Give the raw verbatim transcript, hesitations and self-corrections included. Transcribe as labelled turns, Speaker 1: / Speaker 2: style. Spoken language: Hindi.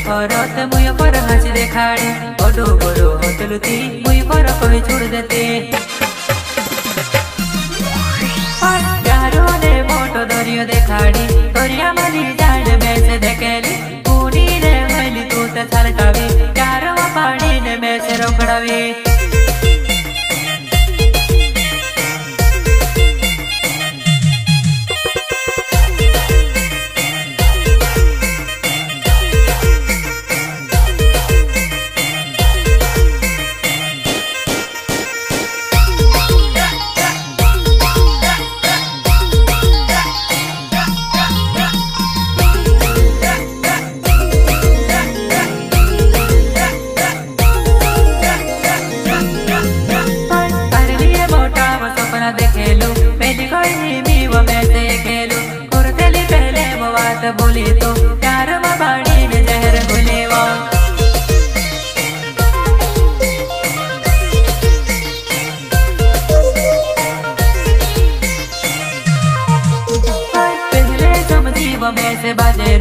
Speaker 1: फरत मुई पर हंसी देखाड़ी बड़ो बड़ो होतलुती मुई पर कही छोड़ देते ने मोटो दरियो देखाड़ी दरिया मली जाड़ में से देखेली पूरी ने मैली तू ते छलकावी चारो पानी ने में से रोकड़ावी बोली तो प्यार में बाड़ी में जहर घुले वो पहले समझी वो में से बाजे